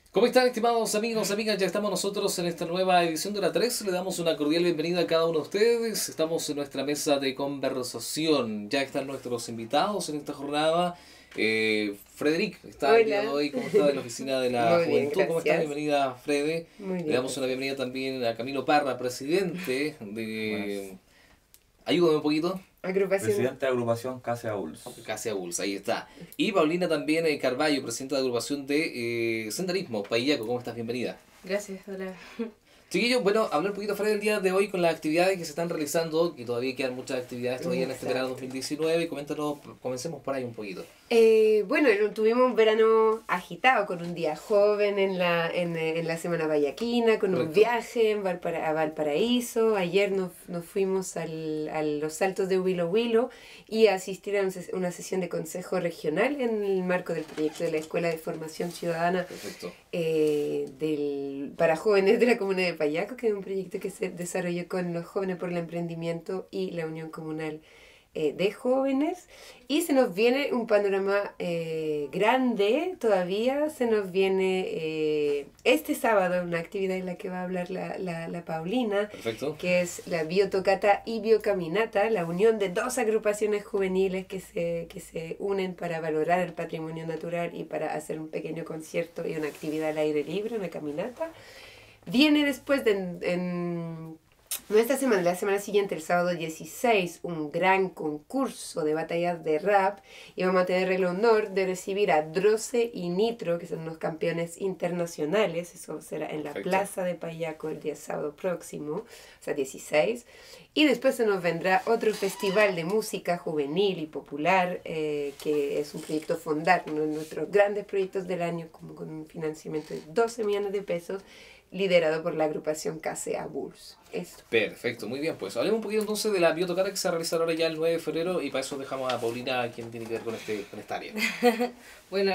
¿Cómo están, estimados amigos, amigas? Ya estamos nosotros en esta nueva edición de la 3. Le damos una cordial bienvenida a cada uno de ustedes. Estamos en nuestra mesa de conversación. Ya están nuestros invitados en esta jornada. Frederic está el día de Hola. hoy. ¿Cómo está de la Oficina de la Muy bien, Juventud? ¿Cómo está? gracias. Bienvenida, Frede. Muy Le bien, damos una gracias. bienvenida también a Camilo Parra, presidente de... Buenas. Ayúdame un poquito. Agrupación. Presidente de agrupación Casa Bulls. Casi a Bulls, ahí está. Y Paulina también Carballo, presidenta de agrupación de Senderismo, Paillaco. ¿Cómo estás? Bienvenida. Gracias, hola. Chiquillos, bueno, hablar un poquito, Fred, el día de hoy con las actividades que se están realizando, que todavía quedan muchas actividades todavía en este Exacto. verano 2019. Coméntanos, comencemos por ahí un poquito. Bueno, tuvimos un verano agitado con un día joven en la Semana Vallaquina, con un Correcto. viaje a Valparaíso. Ayer nos fuimos a los Saltos de Huilo Huilo y a asistir a una sesión de consejo regional en el marco del proyecto de la Escuela de Formación Ciudadana Perfecto. para jóvenes de la comuna de Payaco, que es un proyecto que se desarrolló con los Jóvenes por el Emprendimiento y la Unión Comunal de Jóvenes. Y se nos viene un panorama grande todavía. Se nos viene este sábado una actividad en la que va a hablar la Paulina, Perfecto. que es la Biotocata y Biocaminata, la unión de dos agrupaciones juveniles que se unen para valorar el patrimonio natural y para hacer un pequeño concierto y una actividad al aire libre, una caminata. Viene después no esta semana, la semana siguiente, el sábado 16, un gran concurso de batallas de rap y vamos a tener el honor de recibir a Droce y Nitro, que son unos campeones internacionales. Eso será en la Perfecto. Plaza de Payaco el día sábado próximo, o sea, 16. Y después se nos vendrá otro festival de música juvenil y popular, que es un proyecto Fondar, uno de nuestros grandes proyectos del año, como con un financiamiento de 12 millones de pesos, liderado por la agrupación KCA Bulls. Eso. Perfecto, muy bien. Pues hablemos un poquito entonces de la biotocata que se va a realizar ahora ya el 9 de febrero y para eso dejamos a Paulina, quien tiene que ver con esta área. Bueno,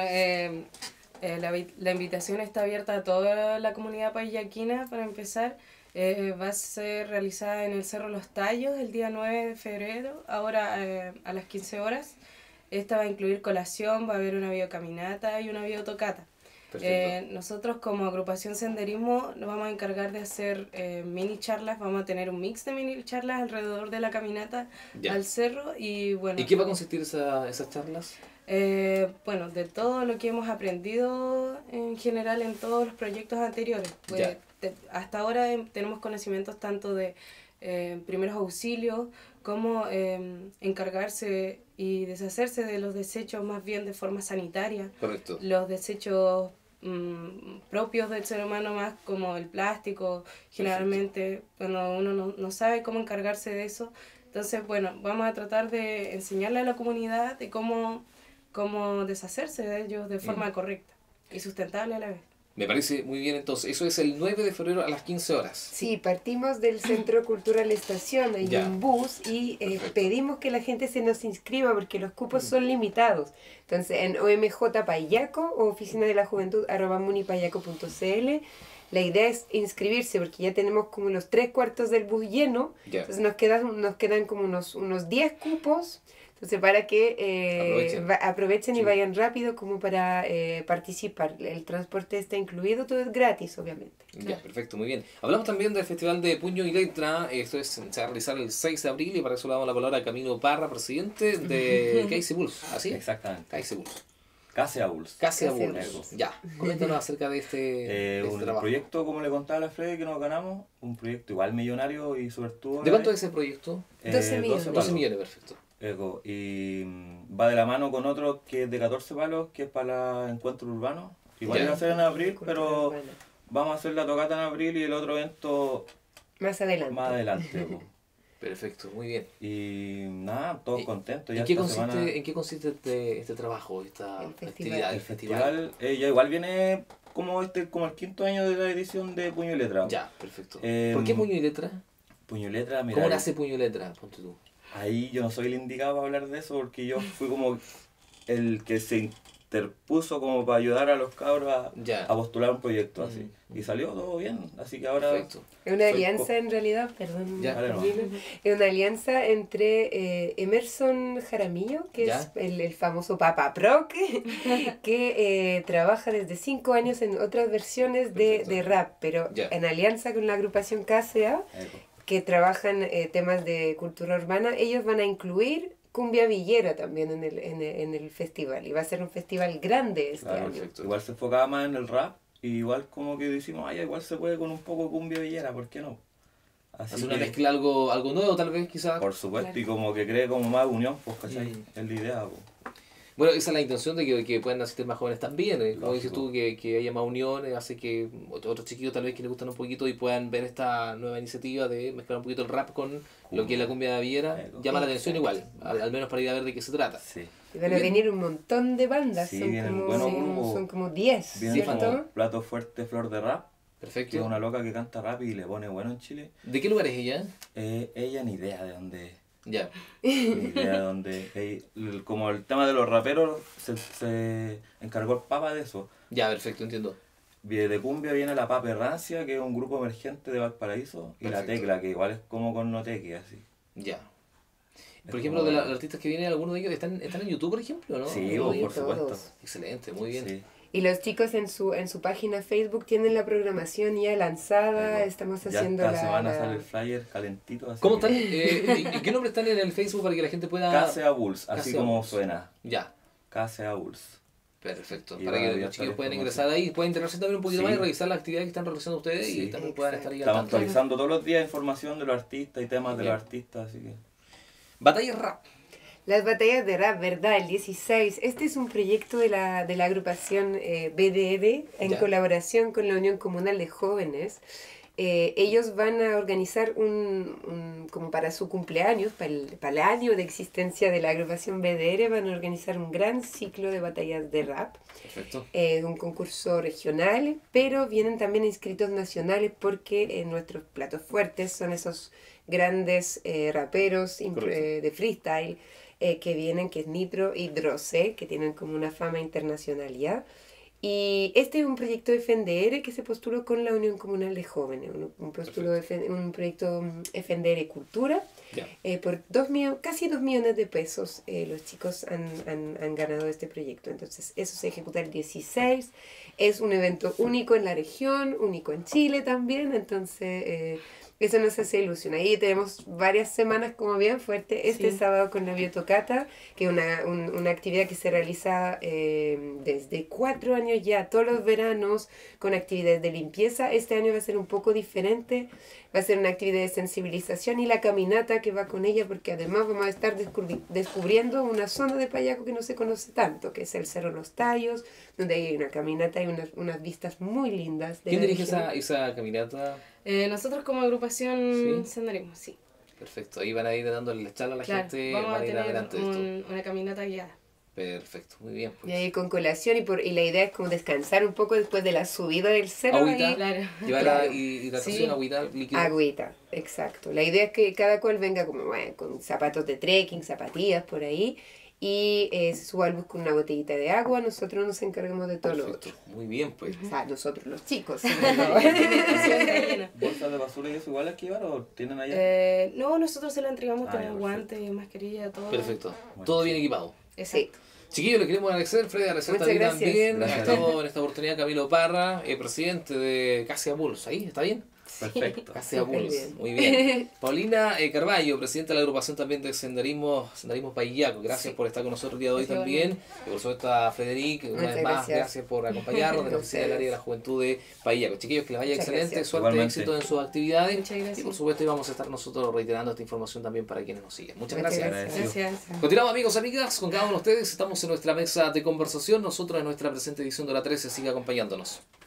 la invitación está abierta a toda la comunidad paillaquina para empezar. Va a ser realizada en el Cerro Los Tallos el día 9 de febrero, ahora a las 15 horas. Esta va a incluir colación, va a haber una biocaminata y una biotocata. Perfecto. Nosotros como agrupación Senderismo nos vamos a encargar de hacer mini charlas, vamos a tener un mix de mini charlas alrededor de la caminata Ya. al cerro y bueno. ¿Y qué va a consistir esas charlas? Bueno, de todo lo que hemos aprendido en general en todos los proyectos anteriores. Pues, Ya. hasta ahora tenemos conocimientos tanto de primeros auxilios como encargarse y deshacerse de los desechos más bien de forma sanitaria, Correcto. los desechos propios del ser humano más como el plástico, generalmente cuando uno no sabe cómo encargarse de eso. Entonces, bueno, vamos a tratar de enseñarle a la comunidad de cómo deshacerse de ellos de forma correcta y sustentable a la vez. Me parece muy bien entonces. Eso es el 9 de febrero a las 15 horas. Sí, partimos del Centro Cultural Estación, hay Ya. un bus y Perfecto. pedimos que la gente se nos inscriba porque los cupos son limitados. Entonces, en OMJ Payaco o Oficina de la Juventud @munipayaco.cl, la idea es inscribirse porque ya tenemos como los 3/4 del bus lleno. Ya. Entonces nos quedan como unos 10 cupos. Entonces, para que aprovechen y Sí. vayan rápido como para participar. El transporte está incluido, todo es gratis, obviamente. Ya, perfecto, muy bien. Hablamos también del Festival de Puño y Letra. Esto se va a realizar el 6 de abril y para eso le damos la palabra a Camilo Parra, presidente de Casey Bulls. ¿Así? Exactamente. Casey Bulls. Casa Bulls. Casey Casey Bulls. Bulls. Ya, coméntanos acerca de este Un trabajo. proyecto, como le contaba a la Freddy, que nos ganamos, un proyecto igual millonario y sobre todo... ¿De cuánto es ese proyecto? 12 millones. 12 palos. millones, perfecto. Y va de la mano con otro que es de 14 palos, que es para encuentro urbano. Igual Ya. iba a ser en abril, Cultura pero urbana. vamos a hacer la tocata en abril y el otro evento Más adelante. más adelante. po. Perfecto, muy bien. Y nada, todos ¿Y- contentos. ¿En Ya qué esta consiste, semana- ¿En qué consiste este trabajo, esta El festival. actividad, El festival ya igual viene como el quinto año de la edición de Puño y Letra. Ya, perfecto. Em, ¿Por qué Puño y Letra? Puño y Letra, mira, ¿Cómo nace Puño y Letra? Ponte tú. ahí yo no soy el indicado para hablar de eso porque yo fui como el que se interpuso como para ayudar a los cabros Ya. a postular un proyecto así. Y salió todo bien, así que ahora... Perfecto. Es una Soy alianza en realidad, perdón, Ya. Dale, no. Paulina. Es una alianza entre Emerson Jaramillo, que Ya. es el famoso Papa Pro, que trabaja desde 5 años en otras versiones Perfecto. de rap, pero Ya. en alianza con la agrupación KCA, Eco. que trabajan temas de cultura urbana. Ellos van a incluir cumbia villera también en el festival, y va a ser un festival grande este Claro, año. Perfecto. igual se enfocaba más en el rap, y igual como que decimos, ay, igual se puede con un poco de cumbia villera, ¿por qué no? Así Hacer una que, mezcla algo nuevo tal vez quizás. por supuesto, Claro. y como que cree como más unión, pues, ¿cachai? Mm. Es la idea, pues. Bueno, esa es la intención de que puedan asistir más jóvenes también. Como dices Lógico. tú, que haya más unión, hace que otros chiquillos tal vez que les gustan un poquito y puedan ver esta nueva iniciativa de mezclar un poquito el rap con lo que es la cumbia viera. Eco. Llama la atención igual, al menos para ir a ver de qué se trata. Sí. Y van a Bien. venir un montón de bandas, Sí, son, vienen como, buenos grupos. son como 10, Viene Sí, ¿cierto? como plato fuerte Flor de Rap, que es Perfecto. una loca que canta rap y le pone bueno en Chile. ¿De qué lugar es ella? Ella ni idea de dónde es. Ya. Ni idea de dónde es. Como el tema de los raperos, se encargó el Papa de eso. Ya, perfecto, entiendo. De cumbia viene la Papa Rancia, que es un grupo emergente de Valparaíso, y la Perfecto. Tecla, que igual es como con Noteque, así. Ya. Por Es ejemplo, como- de los artistas que vienen, algunos de ellos están en YouTube, por ejemplo, ¿no? Sí, Sí, por todos. supuesto. Excelente, muy bien. Sí. Y los chicos en su página Facebook tienen la programación ya lanzada, Algo. estamos Ya haciendo esta semana la... sale el flyer calentito. Así ¿Cómo que- están? ¿Y qué nombre están en el Facebook para que la gente pueda...? KCA Bulls, así KCA como Bulls. suena. Ya, KCA Bulls. perfecto. Y Para va que a los estar chicos puedan información. ingresar ahí, pueden enterarse también un poquito Sí. más y revisar las actividades que están realizando ustedes y Sí. también puedan estar ahí al Estamos tanto. actualizando todos los días información de los artistas y temas de Bien. los artistas, así que... Batalla Rap. Las batallas de rap, ¿verdad? El 16. Este es un proyecto de la agrupación BDR en Ya. colaboración con la Unión Comunal de Jóvenes. Ellos van a organizar como para su cumpleaños, para el año de existencia de la agrupación BDR, van a organizar un gran ciclo de batallas de rap. Perfecto. Un concurso regional, pero vienen también inscritos nacionales porque nuestros platos fuertes son esos grandes raperos Correcto. de freestyle que vienen, que es Nitro y Droce, que tienen como una fama internacional ya. Y este es un proyecto de FNDR que se postuló con la Unión Comunal de Jóvenes, un proyecto FNDR Cultura. Ya. Por casi 2 millones de pesos los chicos han ganado este proyecto. Entonces eso se ejecuta el 16. Es un evento único en la región, único en Chile también. Entonces eso nos hace ilusión. Ahí tenemos varias semanas como bien fuerte. Este Sí. sábado con la Biotocata, que es una actividad que se realiza desde 4 años ya, todos los veranos, con actividades de limpieza. Este año va a ser un poco diferente. Va a ser una actividad de sensibilización y la caminata que va con ella, porque además vamos a estar descubriendo una zona de Payaco que no se conoce tanto, que es el Cerro Los Tallos, donde hay una caminata y unas vistas muy lindas. De ¿Quién la dirige región. esa caminata? Nosotros como agrupación Sí. senderismo, sí. Perfecto. Ahí van a ir dándole la charla a la Claro, gente, vamos van a a ir tener adelante de esto. una caminata guiada. Perfecto, muy bien. Y Pues. ahí con colación y la idea es como descansar un poco después de la subida del cerro. Agüita. ahí. Claro. Llevar Claro. hidratación, Sí. agüita, líquido. Agüita, exacto. La idea es que cada cual venga como con zapatos de trekking, zapatillas por ahí, y se suba al bus con una botellita de agua. Nosotros nos encargamos de todo lo Perfecto. otro. Muy bien, pues. O sea, nosotros los chicos. ¿Bolsas de basura y eso igual hay que llevar o tienen allá? No, nosotros se la entregamos, Ah, tenemos ya, guantes, mascarilla, todo. Perfecto. Bueno, Todo sí. bien equipado. Exacto. Chiquillos, le queremos agradecer, Freddy, agradecerte a Muchas ti gracias. también. Gracias. Ha estado en esta oportunidad Camilo Parra, presidente de KCA Bulls. ¿Ahí? ¿Está bien? Perfecto. KCA Súper Bulls. bien. Muy bien. Paulina Carballo, presidenta de la agrupación también de Senderismo Paillaco. Gracias Sí. por estar con nosotros el día de hoy Gracias, también. Y por supuesto a Frederic, una Muchas vez más, gracias. gracias por acompañarnos de la oficina del área de la juventud de Paillaco. Chiquillos, que les vaya Muchas excelente, gracias. suerte y Igualmente. éxito en sus actividades. Muchas gracias. Y por supuesto íbamos a estar nosotros reiterando esta información también para quienes nos siguen. Muchas Muchas gracias. gracias. Gracias. Continuamos amigos, amigas, con cada uno de ustedes. Estamos en nuestra mesa de conversación. Nosotros en nuestra presente edición de la 13. Siga acompañándonos.